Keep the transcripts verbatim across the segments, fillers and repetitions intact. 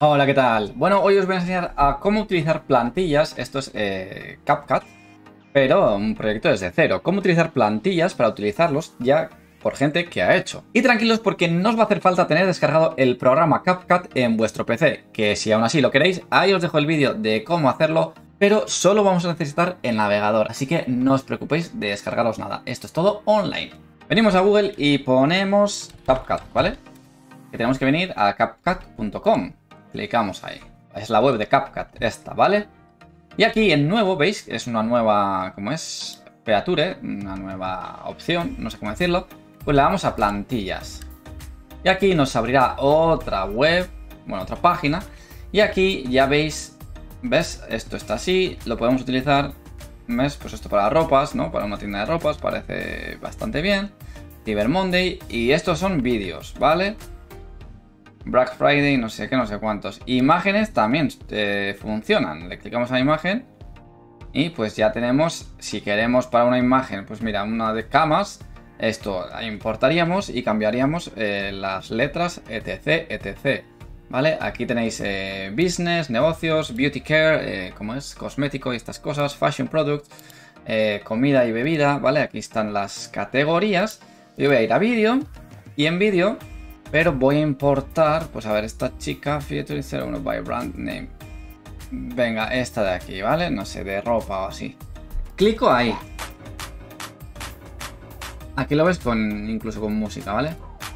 Hola, ¿qué tal? Bueno, hoy os voy a enseñar a cómo utilizar plantillas. Esto es eh, CapCut, pero un proyecto desde cero. Cómo utilizar plantillas para utilizarlos ya por gente que ha hecho. Y tranquilos porque no os va a hacer falta tener descargado el programa CapCut en vuestro P C, que si aún así lo queréis, ahí os dejo el vídeo de cómo hacerlo, pero solo vamos a necesitar el navegador, así que no os preocupéis de descargaros nada. Esto es todo online. Venimos a Google y ponemos CapCut, ¿vale? Que tenemos que venir a CapCut punto com. Clicamos ahí. Es la web de CapCut esta, ¿vale? Y aquí en nuevo, ¿veis? Es una nueva, ¿cómo es? Feature, una nueva opción, no sé cómo decirlo. Pues le damos a plantillas. Y aquí nos abrirá otra web, bueno, otra página. Y aquí ya veis, ¿ves? Esto está así, lo podemos utilizar, ¿ves? Pues esto para ropas, ¿no? Para una tienda de ropas, parece bastante bien. Cyber Monday, y estos son vídeos, ¿vale? Black Friday, no sé qué, no sé cuántos. Imágenes también eh, funcionan. Le clicamos a la imagen y pues ya tenemos, si queremos para una imagen, pues mira, una de camas, esto importaríamos y cambiaríamos eh, las letras, etc, etc. ¿Vale? Aquí tenéis eh, business, negocios, beauty care, eh, como es, cosmético y estas cosas, fashion products, eh, comida y bebida, ¿vale? Aquí están las categorías. Yo voy a ir a vídeo y en vídeo... Pero voy a importar, pues a ver, esta chica, Feature cero uno by brand name. Venga, esta de aquí, ¿vale? No sé, de ropa o así. Clico ahí. Aquí lo ves con, incluso con música, ¿vale?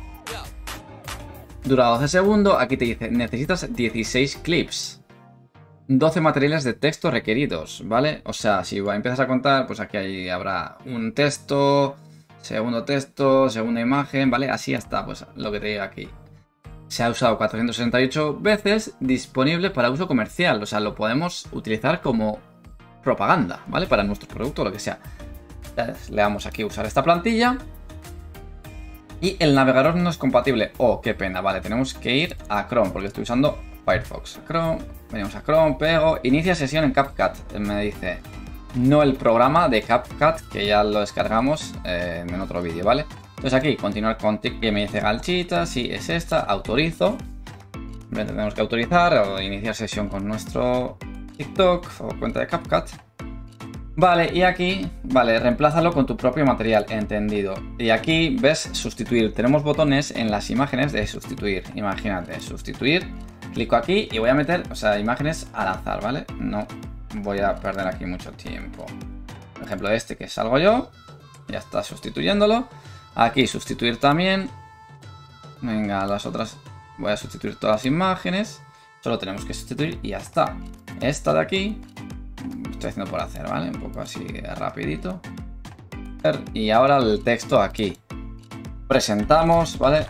Dura doce segundos. Aquí te dice, necesitas dieciséis clips. doce materiales de texto requeridos, ¿vale? O sea, si empiezas a contar, pues aquí hay, habrá un texto... Segundo texto, segunda imagen, ¿vale? Así hasta, pues, lo que te diga aquí. Se ha usado cuatrocientas sesenta y ocho veces, disponible para uso comercial. O sea, lo podemos utilizar como propaganda, ¿vale? Para nuestro producto o lo que sea. Entonces, le damos aquí a usar esta plantilla. Y el navegador no es compatible. Oh, qué pena, vale. Tenemos que ir a Chrome, porque estoy usando Firefox. Chrome, venimos a Chrome, pego, inicia sesión en CapCut. Me dice... No el programa de CapCut, que ya lo descargamos eh, en otro vídeo, ¿vale? Entonces aquí, continuar con TikTok, que me dice Galchita, sí, es esta, autorizo. Tenemos que autorizar o iniciar sesión con nuestro TikTok o cuenta de CapCut. Vale, y aquí, vale, reemplázalo con tu propio material, entendido. Y aquí, ves, sustituir. Tenemos botones en las imágenes de sustituir. Imagínate, sustituir. Clico aquí y voy a meter, o sea, imágenes al azar, ¿vale? No voy a perder aquí mucho tiempo. Por ejemplo, este que salgo yo. Ya está sustituyéndolo. Aquí sustituir también. Venga, las otras. Voy a sustituir todas las imágenes. Solo tenemos que sustituir y ya está. Esta de aquí. Estoy haciendo por hacer, ¿vale? Un poco así rapidito. Y ahora el texto aquí. Presentamos, ¿vale?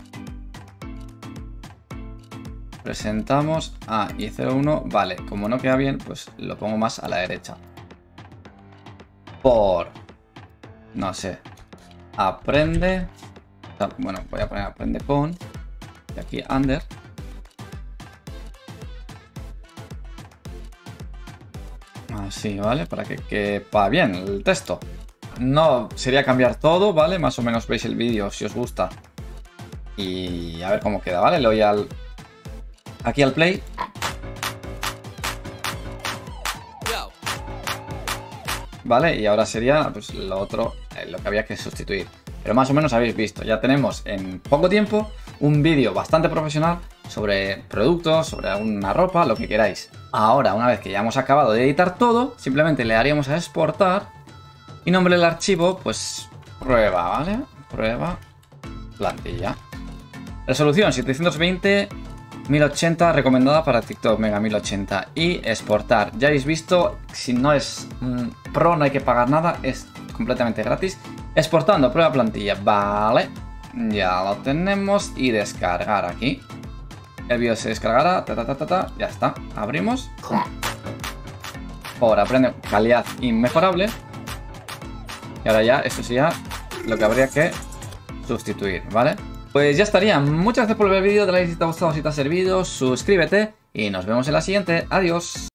Presentamos A y cero uno, vale, como no queda bien, pues lo pongo más a la derecha. Por, no sé, aprende, bueno, voy a poner aprende con, y aquí under. Así, ¿vale? Para que quepa bien el texto. No, sería cambiar todo, ¿vale? Más o menos veis el vídeo si os gusta. Y a ver cómo queda, ¿vale? Le doy al... Aquí al play. Vale, y ahora sería pues lo otro, eh, lo que había que sustituir. Pero más o menos habéis visto, ya tenemos en poco tiempo un vídeo bastante profesional sobre productos, sobre una ropa, lo que queráis. Ahora, una vez que ya hemos acabado de editar todo, simplemente le daríamos a exportar y nombre del archivo, pues prueba, ¿vale? Prueba, plantilla. Resolución setecientos veinte mil ochenta recomendada para TikTok, Mega mil ochenta. Y exportar. Ya habéis visto, si no es mm, pro no hay que pagar nada, es completamente gratis. Exportando, prueba plantilla. Vale, ya lo tenemos. Y descargar aquí. El vídeo se descargará. Ta, ta, ta, ta, ta, ya está. Abrimos. Por aprende calidad inmejorable. Y ahora ya, esto sería lo que habría que sustituir, ¿vale? Pues ya estaría. Muchas gracias por ver el vídeo. Dale like si te ha gustado, si te ha servido. Suscríbete y nos vemos en la siguiente. Adiós.